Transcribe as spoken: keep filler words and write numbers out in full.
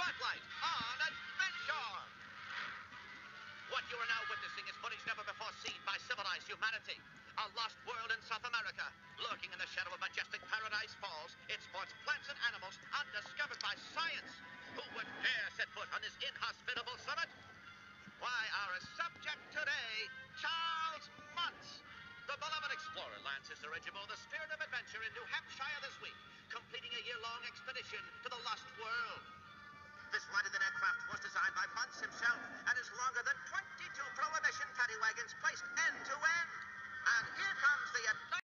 Spotlight on Adventure! What you are now witnessing is footage never before seen by civilized humanity. A lost world in South America, lurking in the shadow of majestic Paradise Falls. It sports plants and animals undiscovered by science. Who would